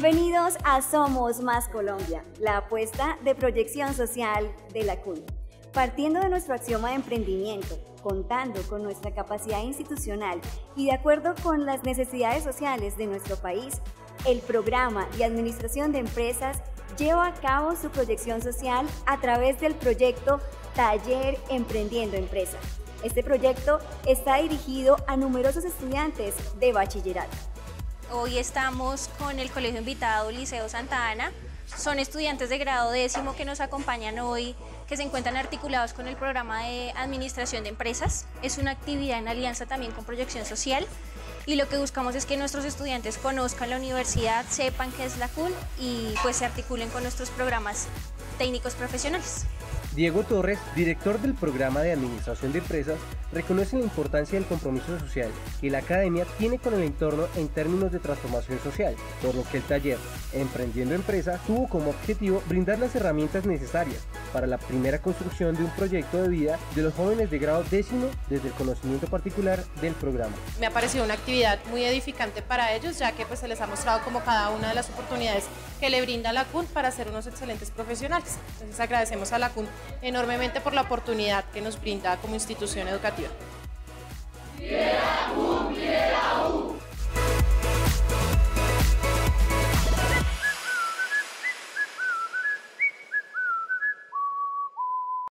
Bienvenidos a Somos Más Colombia, la apuesta de proyección social de la CUN. Partiendo de nuestro axioma de emprendimiento, contando con nuestra capacidad institucional y de acuerdo con las necesidades sociales de nuestro país, el programa de Administración de Empresas lleva a cabo su proyección social a través del proyecto Taller Emprendiendo Empresa. Este proyecto está dirigido a numerosos estudiantes de bachillerato. Hoy estamos con el colegio invitado Liceo Santa Ana. Son estudiantes de grado 10º que nos acompañan hoy, que se encuentran articulados con el programa de Administración de Empresas. Es una actividad en alianza también con Proyección Social y lo que buscamos es que nuestros estudiantes conozcan la universidad, sepan qué es la CUN y pues se articulen con nuestros programas técnicos profesionales. Diego Torres, director del programa de Administración de Empresas, reconoce la importancia del compromiso social que la academia tiene con el entorno en términos de transformación social, por lo que el taller Emprendiendo Empresa tuvo como objetivo brindar las herramientas necesarias para la primera construcción de un proyecto de vida de los jóvenes de grado 10º desde el conocimiento particular del programa. Me ha parecido una actividad muy edificante para ellos, ya que pues, se les ha mostrado como cada una de las oportunidades que le brinda la CUN para ser unos excelentes profesionales. Entonces agradecemos a la CUN enormemente por la oportunidad que nos brinda como institución educativa. ¡Viva la CUN!